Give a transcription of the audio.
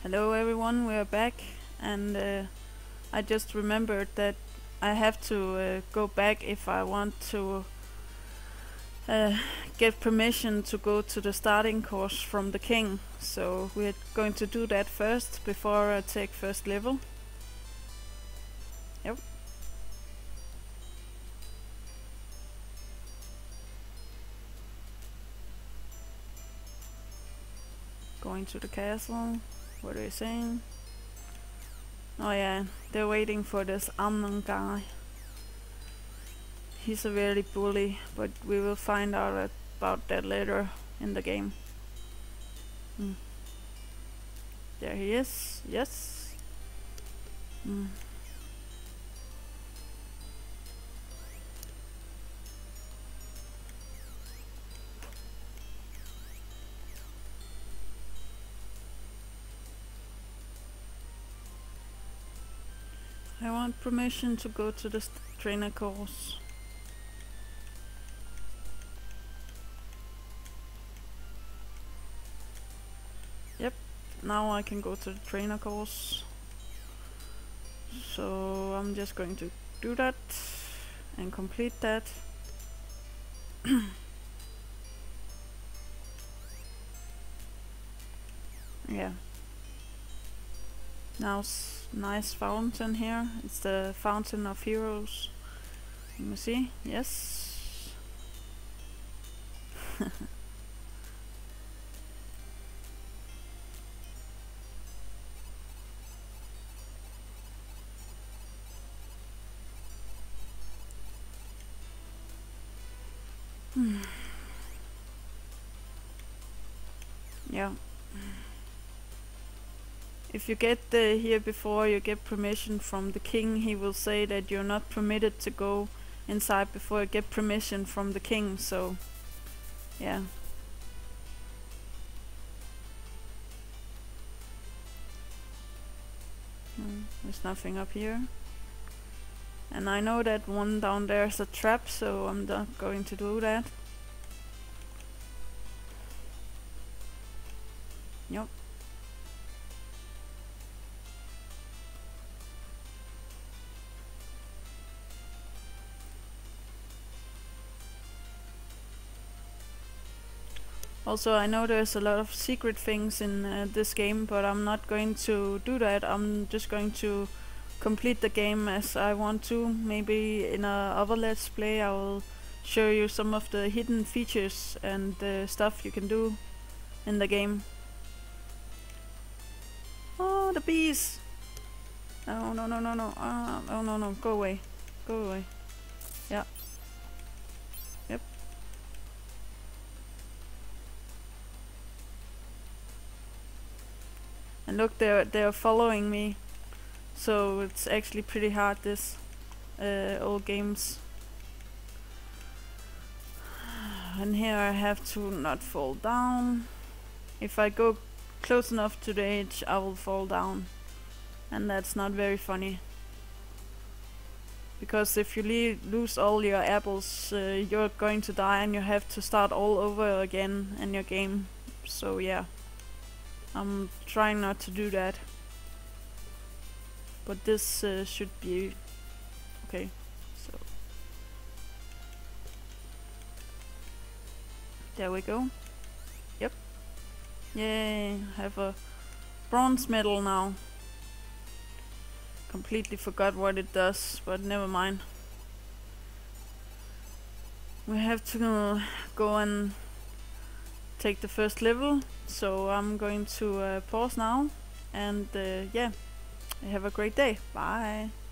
Hello everyone, we are back, and I just remembered that I have to go back if I want to get permission to go to the starting course from the king. So we're going to do that first before I take first level. Yep. Going to the castle. What are they saying? Oh yeah, they're waiting for this Amnon guy. He's a very bully, but we will find out about that later in the game. There he is, yes. I want permission to go to the trainer course. Yep, now I can go to the trainer course. So I'm just going to do that and complete that. Yeah. Now nice fountain here. It's the Fountain of Heroes. Let me see. Yes. Yeah. If you get here before you get permission from the king, he will say that you're not permitted to go inside before you get permission from the king, so yeah. There's nothing up here. And I know that one down there is a trap, so I'm not going to do that. Yep. Also, I know there's a lot of secret things in this game, but I'm not going to do that. I'm just going to complete the game as I want to. Maybe in a other let's play I will show you some of the hidden features and stuff you can do in the game. Oh, the bees! No, no, no, no, no. Oh, no, no. Go away. Go away. Yeah. Yep. And look, they're following me. So it's actually pretty hard, this old games. And here I have to not fall down. If I go close enough to the edge, I will fall down. And that's not very funny. Because if you lose all your apples, you're going to die and you have to start all over again in your game. So yeah, I'm trying not to do that. But this should be okay. So there we go. Yep. Yay, I have a bronze medal now. Completely forgot what it does, but never mind. We have to go and take the first level, so I'm going to pause now, and yeah, have a great day. Bye.